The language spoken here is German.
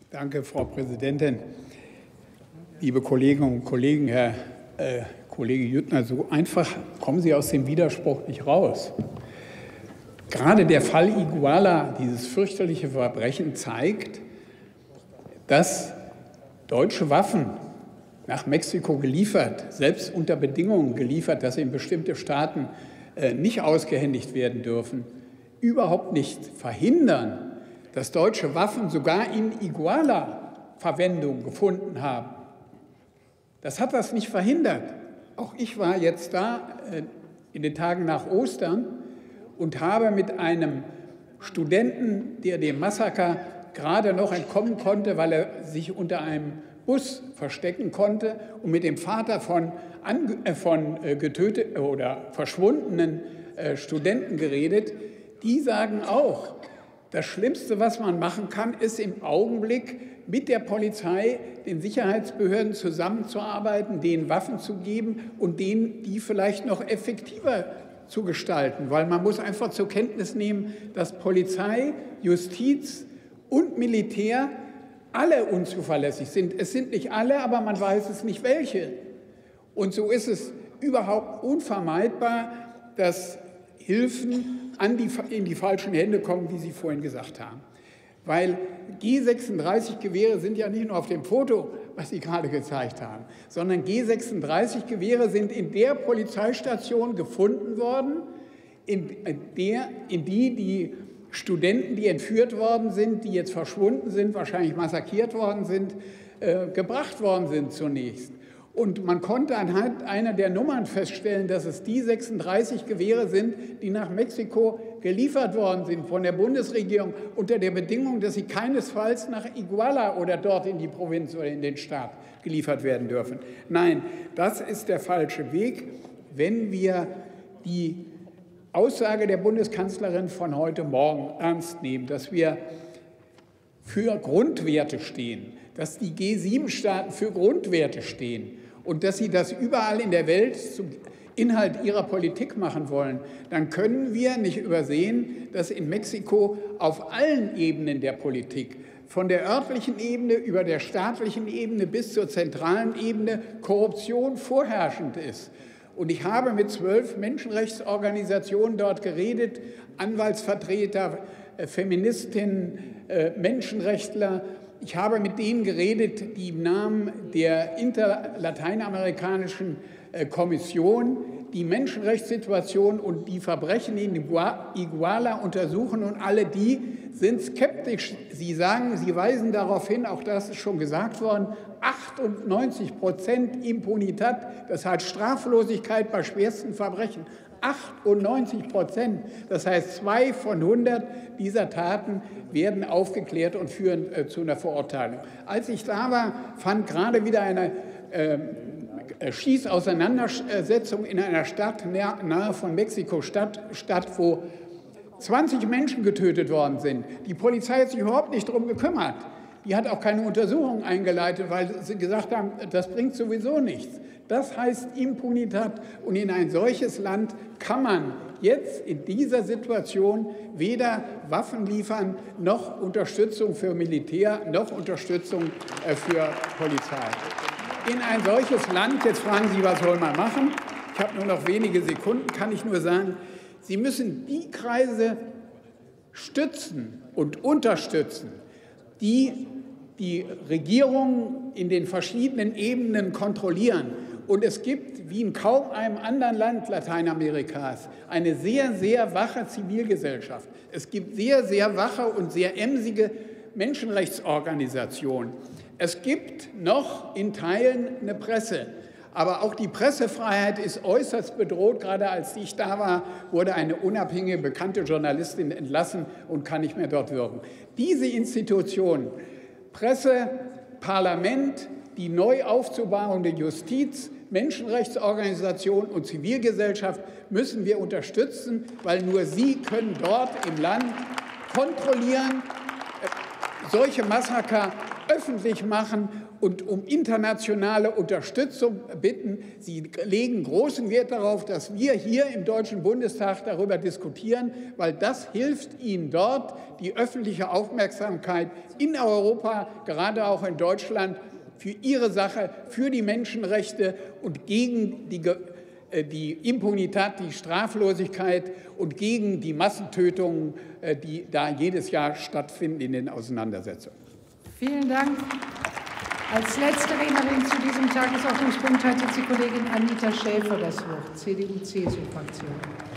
Danke, Frau Präsidentin. Liebe Kolleginnen und Kollegen, Herr Kollege Jüttner, so einfach kommen Sie aus dem Widerspruch nicht raus. Gerade der Fall Iguala, dieses fürchterliche Verbrechen, zeigt, dass deutsche Waffen nach Mexiko geliefert, selbst unter Bedingungen geliefert, dass sie in bestimmte Staaten nicht ausgehändigt werden dürfen, überhaupt nicht verhindern, dass deutsche Waffen sogar in Iguala Verwendung gefunden haben. Das hat das nicht verhindert. Auch ich war jetzt da in den Tagen nach Ostern und habe mit einem Studenten, der dem Massaker gerade noch entkommen konnte, weil er sich unter einem Bus verstecken konnte, und mit dem Vater von getöteten oder verschwundenen Studenten geredet. Die sagen auch, das Schlimmste, was man machen kann, ist im Augenblick mit der Polizei, den Sicherheitsbehörden zusammenzuarbeiten, denen Waffen zu geben und denen die vielleicht noch effektiver zu gestalten. Weil man muss einfach zur Kenntnis nehmen, dass Polizei, Justiz und Militär alle unzuverlässig sind. Es sind nicht alle, aber man weiß es nicht welche. Und so ist es überhaupt unvermeidbar, dass Hilfen in die falschen Hände kommen, wie Sie vorhin gesagt haben. Weil G36-Gewehre sind ja nicht nur auf dem Foto, was Sie gerade gezeigt haben, sondern G36-Gewehre sind in der Polizeistation gefunden worden, in die Studenten, die entführt worden sind, die jetzt verschwunden sind, wahrscheinlich massakriert worden sind, gebracht worden sind zunächst. Und man konnte anhand einer der Nummern feststellen, dass es die 36 Gewehre sind, die nach Mexiko geliefert worden sind von der Bundesregierung, unter der Bedingung, dass sie keinesfalls nach Iguala oder dort in die Provinz oder in den Staat geliefert werden dürfen. Nein, das ist der falsche Weg, wenn wir die Aussage der Bundeskanzlerin von heute Morgen ernst nehmen, dass wir für Grundwerte stehen, dass die G7-Staaten für Grundwerte stehen und dass sie das überall in der Welt zum Inhalt ihrer Politik machen wollen, dann können wir nicht übersehen, dass in Mexiko auf allen Ebenen der Politik, von der örtlichen Ebene über der staatlichen Ebene bis zur zentralen Ebene, Korruption vorherrschend ist. Und ich habe mit 12 Menschenrechtsorganisationen dort geredet, Anwaltsvertreter, Feministinnen, Menschenrechtler. Ich habe mit denen geredet, die im Namen der interlateinamerikanischen Kommission die Menschenrechtssituation und die Verbrechen in Iguala untersuchen. Und alle die sind skeptisch. Sie sagen, sie weisen darauf hin, auch das ist schon gesagt worden, 98% Impunität, das heißt Straflosigkeit bei schwersten Verbrechen. 98%, das heißt 2 von 100 dieser Taten werden aufgeklärt und führen zu einer Verurteilung. Als ich da war, fand gerade wieder eine Schießauseinandersetzung in einer Stadt nahe von Mexiko-Stadt statt, wo 20 Menschen getötet worden sind. Die Polizei hat sich überhaupt nicht darum gekümmert. Die hat auch keine Untersuchung eingeleitet, weil sie gesagt haben, das bringt sowieso nichts. Das heißt Impunität. Und in ein solches Land kann man jetzt in dieser Situation weder Waffen liefern, noch Unterstützung für Militär, noch Unterstützung für Polizei. In ein solches Land, jetzt fragen Sie, was soll man machen? Ich habe nur noch wenige Sekunden, kann ich nur sagen, Sie müssen die Kreise stützen und unterstützen, die die Regierung in den verschiedenen Ebenen kontrollieren. Und es gibt, wie in kaum einem anderen Land Lateinamerikas, eine sehr, sehr wache Zivilgesellschaft. Es gibt sehr, sehr wache und sehr emsige Menschenrechtsorganisationen. Es gibt noch in Teilen eine Presse. Aber auch die Pressefreiheit ist äußerst bedroht. Gerade als ich da war, wurde eine unabhängige, bekannte Journalistin entlassen und kann nicht mehr dort wirken. Diese Institutionen, Presse, Parlament, die neu aufzubauende Justiz, Menschenrechtsorganisationen und Zivilgesellschaft müssen wir unterstützen, weil nur sie können dort im Land kontrollieren, solche Massaker öffentlich öffentlich machen und um internationale Unterstützung bitten. Sie legen großen Wert darauf, dass wir hier im Deutschen Bundestag darüber diskutieren, weil das hilft Ihnen dort, die öffentliche Aufmerksamkeit in Europa, gerade auch in Deutschland, für Ihre Sache, für die Menschenrechte und gegen die Impunität, die Straflosigkeit und gegen die Massentötungen, die da jedes Jahr stattfinden in den Auseinandersetzungen. Vielen Dank. Als letzte Rednerin zu diesem Tagesordnungspunkt hat jetzt die Kollegin Anita Schäfer das Wort, CDU-CSU-Fraktion.